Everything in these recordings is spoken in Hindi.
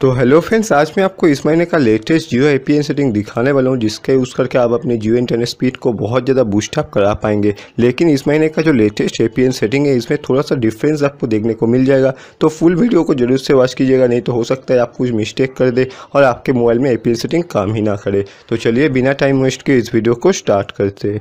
तो हेलो फ्रेंड्स, आज मैं आपको इस महीने का लेटेस्ट जियो APN सेटिंग दिखाने वाला हूं, जिसका यूज़ करके आप अपने जियो इंटरनेट स्पीड को बहुत ज़्यादा बूस्ट अप करा पाएंगे। लेकिन इस महीने का जो लेटेस्ट APN सेटिंग है, इसमें थोड़ा सा डिफरेंस आपको देखने को मिल जाएगा। तो फुल वीडियो को जरूर से वॉच कीजिएगा, नहीं तो हो सकता है आप कुछ मिस्टेक कर दे और आपके मोबाइल में APN सेटिंग काम ही ना करे। तो चलिए बिना टाइम वेस्ट के इस वीडियो को स्टार्ट करते।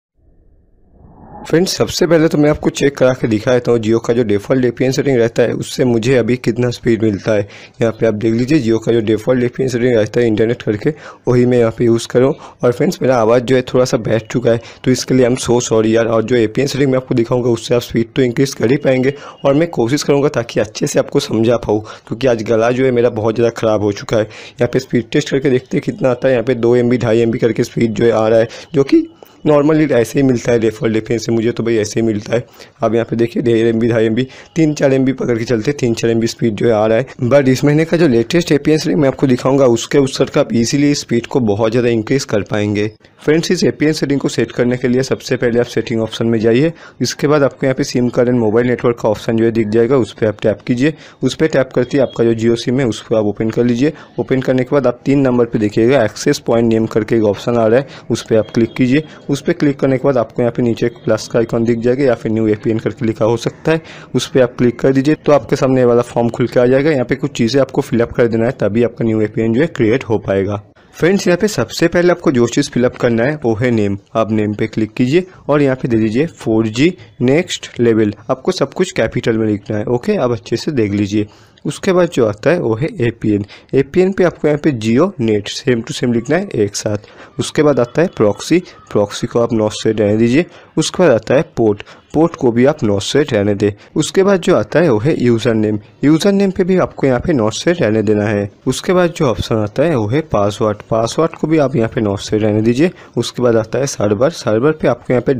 फ्रेंड्स, सबसे पहले तो मैं आपको चेक करा के दिखा देता हूँ जियो का जो डिफ़ॉल्ट APN सेटिंग रहता है उससे मुझे अभी कितना स्पीड मिलता है। यहाँ पे आप देख लीजिए, जियो का जो डिफ़ॉल्ट APN सेटिंग रहता है इंटरनेट करके, वही मैं यहाँ पे यूज़ करूँ। और फ्रेंड्स, मेरा आवाज़ जो है थोड़ा सा बैठ चुका है, तो इसके लिए आई एम सो सॉरी यार। और जो APN सेटिंग मैं आपको दिखाऊँगा उससे आप स्पीड तो इंक्रीज़ कर ही पाएंगे, और मैं कोशिश करूँगा ताकि अच्छे से आपको समझा पाऊँ, क्योंकि आज गला जो है मेरा बहुत ज़्यादा ख़राब हो चुका है। यहाँ पे स्पीड टेस्ट करके देखते हैं कितना आता है। यहाँ पे 2 MB 2.5 MB करके स्पीड जो है आ रहा है, जो कि नॉर्मली ऐसे ही मिलता है डिफ़ॉल्ट APN से। मुझे तो भाई ऐसे ही मिलता है। अब यहाँ पे देखिए 1.5 MB 2.5 MB 3-4 MB पकड़ के चलते 3-4 MB स्पीड जो है आ रहा है। बट इस महीने का जो लेटेस्ट APN सेटिंग मैं आपको दिखाऊंगा उसके उत्सर का आप इजीली स्पीड को बहुत ज़्यादा इंक्रीज़ कर पाएंगे। फ्रेंड्स, इस APN सेटिंग को सेट करने के लिए सबसे पहले आप सेटिंग ऑप्शन में जाइए। इसके बाद आपको यहाँ पे SIM card and mobile network का ऑप्शन जो है दिख जाएगा, उस पर आप टैप कीजिए। उस पर टैप करते ही आपका जो जियो सिम है उसको आप ओपन कर लीजिए। ओपन करने के बाद आप 3 नंबर पर देखिएगा एक्सेस पॉइंट नेम करके एक ऑप्शन आ रहा है, उस पर आप क्लिक कीजिए। उस पर क्लिक करने के बाद आपको यहाँ पे नीचे एक प्लस का आइकॉन दिख जाएगा, या फिर न्यू APN करके लिखा हो सकता है, उस पर आप क्लिक कर दीजिए। तो आपके सामने वाला फॉर्म खुल के आ जाएगा। यहाँ पे कुछ चीज़ें आपको फिलअप कर देना है, तभी आपका न्यू APN जो है क्रिएट हो पाएगा। फ्रेंड्स, यहाँ पे सबसे पहले आपको जो चीज़ फिलअप करना है वो है नेम। आप नेम पे क्लिक कीजिए और यहाँ पे दे दीजिए 4G नेक्स्ट लेवल। आपको सब कुछ कैपिटल में लिखना है। ओके, अब अच्छे से देख लीजिए। उसके बाद जो आता है वो है APN। APN पे आपको यहाँ पे Jio net same to same लिखना है एक साथ। उसके बाद आता है प्रॉक्सी। प्रॉक्सी को आप नॉट सेट रहने दीजिए। उसके बाद आता है पोर्ट। पोर्ट को भी आप नॉट सेट रहने दें। उसके बाद जो आता है वो है यूज़र नेम। यूज़र नेम पे भी आपको यहाँ पे नॉट सेट रहने देना है। उसके बाद जो ऑप्शन आता है वो है पासवर्ड। पासवर्ड को भी आप यहाँ पे नॉट सेट रहने दीजिए। उसके बाद आता है सर्वर। सर्वर पे आपको यहाँ पे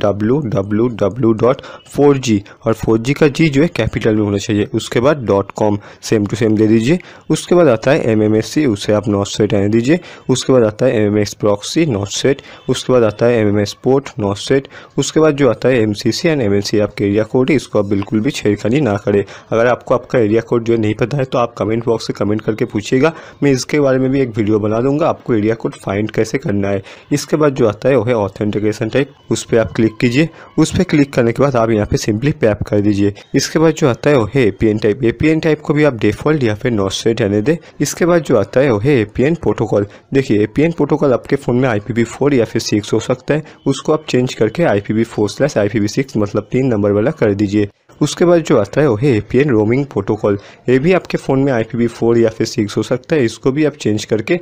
www.4G और 4G का G जो है कैपिटल में होना चाहिए। उसके बाद .com सेम टू सेम दे दीजिए। उसके बाद आता है MMSC, उसे आप नॉट सेट रहने दीजिए। उसके बाद आता है MMX प्रॉक्सी नॉट सेट। उसके बाद आता है MMS पोर्ट नॉट सेट। उसके बाद जो आता है MCC एंड MNC आपके एरिया कोड है, इसको आप बिल्कुल भी छेड़खानी ना करें। अगर आपको आपका एरिया कोड जो नहीं पता है तो आप कमेंट बॉक्स से कमेंट करके पूछिएगा, मैं इसके बारे में भी एक वीडियो बना दूंगा, आपको एरिया कोड फाइंड कैसे करना है। इसके बाद जो आता है वो है ऑथेंटिकेशन टाइप, उस पर आप क्लिक कीजिए। उस पर क्लिक करने के बाद आप यहाँ पे सिंपली पैप कर दीजिए। इसके बाद जो आता है वो है APN टाइप। APN टाइप को भी आप डिफॉल्ट या फिर नॉट सेट रहने दें। इसके बाद जो आता है वो है APN प्रोटोकॉल। देखिए, APN प्रोटोकॉल आपके फ़ोन में IPv4 या फिर 6 हो सकता है, उसको आप चेंज करके IPv4/IPv6 मतलब 3 नंबर वाला कर दीजिए। उसके बाद जो आता है वो है APN रोमिंग प्रोटोकॉल। ये भी आपके फ़ोन में IPv4 या फिर 6 हो सकता है, इसको भी आप चेंज करके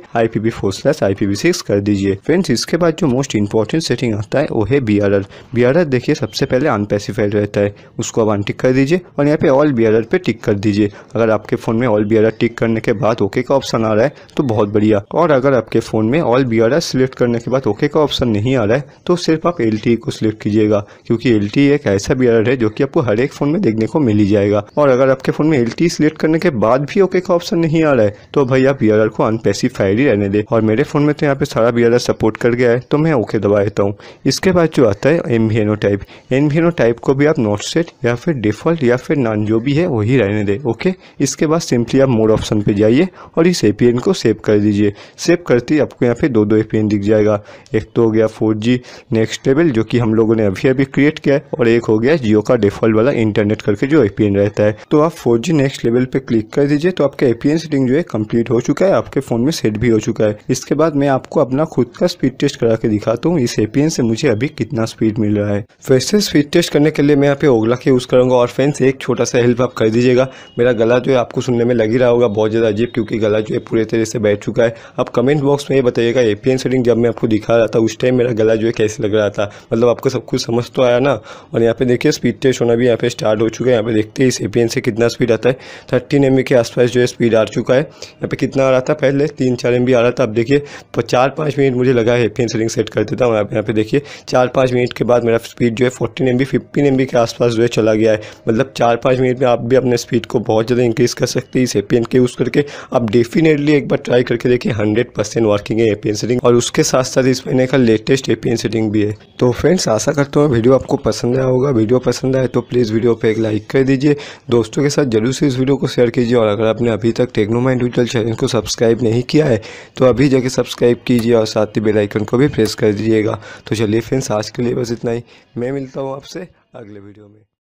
IPv4/IPv6 कर दीजिए। फ्रेंड्स, इसके बाद जो मोस्ट इंपॉर्टेंट सेटिंग आता है वो है BRR। BRR देखिए सबसे पहले अनस्पेसिफाइड रहता है, उसको आप अनटिक कर दीजिए और यहाँ पे ऑल BRR पे टिक कर दीजिए। अगर आपके फ़ोन में ऑल BRR टिक करने के बाद ओके का ऑप्शन आ रहा है तो बहुत बढ़िया, और अगर आपके फ़ोन में ऑल BRR सिलेक्ट करने के बाद ओके का ऑप्शन नहीं आ रहा है तो सिर्फ आप LTE को सिलेक्ट कीजिएगा, क्योंकि LTE एक ऐसा BRR है जो कि आपको हर एक फ़ोन में देखने को मिल ही जाएगा। और अगर आपके फ़ोन में LTE सिलेक्ट करने के बाद भी ओके का ऑप्शन नहीं आ रहा है तो भाई आप BRR को अनस्पेसिफाइड ही रहने दें। और मेरे फ़ोन में तो यहाँ पे सारा BRR सपोर्ट कर गया है, तो मैं ओके दबा देता हूँ। इसके बाद जो आता है MVNO टाइप। MVNO टाइप को भी आप नॉट सेट या फिर डिफ़ॉल्ट या फिर नॉन जो भी है वही रहने दें। ओके, इसके बाद सिंपली आप मोड ऑप्शन पे जाइए और इस APN को सेव कर दीजिए। सेव करते ही आपको यहाँ पे 2 APN दिख जाएगा। एक तो हो गया 4G नेक्स्ट लेवल, जो कि हम लोगों ने अभी क्रिएट किया है, और एक हो गया जियो का डिफ़ॉल्ट वाला इंटरनेट करके जो APN रहता है। तो आप 4G नेक्स्ट लेवल पे क्लिक कर दीजिए, तो आपका APN सेटिंग जो है कंप्लीट हो चुका है, आपके फ़ोन में सेट भी हो चुका है। इसके बाद मैं आपको अपना खुद का स्पीड टेस्ट करा के दिखाता हूँ इस APN से मुझे अभी कितना स्पीड मिल रहा है। फिर से स्पीड टेस्ट करने के लिए मैं यहाँ पे ओगला के यूज़ करूँगा। और फ्रेंड्स, एक छोटा सा हेल्प आप कर दीजिएगा, मेरा गला जो है आपको सुनने में लग ही रहा होगा बहुत ज़्यादा अजीब, क्योंकि गला जो है पूरे तरह से बैठ चुका है। आप कमेंट बॉक्स में ये बताइएगा APN सेटिंग जब मैं आपको दिखा रहा था उस टाइम मेरा गला जो है कैसे लग रहा था, मतलब आपको सब कुछ समझ तो आया ना। और यहाँ पे देखिए स्पीड टेस्ट होना भी यहाँ पे स्टार्ट हो चुका है। यहाँ पे देखते हैं इस APN से कितना स्पीड आता है। 13 MB के आसपास जो है स्पीड आ चुका है। यहाँ पे कितना आ रहा था पहले, 3-4 MB आ रहा था। अब देखिए 4-5 मिनट मुझे लगा है APN सेटिंग सेट कर देता हूँ। यहाँ पे देखिए 4-5 मिनट के बाद मेरा स्पीड जो है 14 MB 15 MB के आसपास जो है चला गया है। मतलब 4-5 मिनट में आप भी अपने स्पीड को बहुत ज़्यादा इंक्रीज़ कर सकते हैं इस APN के यूज़ करके। आप डेफिनेटली एक बार ट्राई करके देखिए, 100% वर्किंग है APN सेटिंग, और उसके साथ साथ इस महीने का लेटेस्ट APN सेटिंग भी है। तो फ्रेंड्स, आशा करता हूँ वीडियो आपको पसंद आया होगा। वीडियो पसंद आए तो प्लीज़ वीडियो वीडियो पे एक लाइक कर दीजिए, दोस्तों के साथ जरूर से इस वीडियो को शेयर कीजिए। और अगर आपने अभी तक टेक्नोमाइंड उज्ज्वल चैनल को सब्सक्राइब नहीं किया है तो अभी जाके सब्सक्राइब कीजिए और साथ ही बेल आइकन को भी प्रेस कर दीजिएगा। तो चलिए फ्रेंड्स, आज के लिए बस इतना ही। मैं मिलता हूँ आपसे अगले वीडियो में।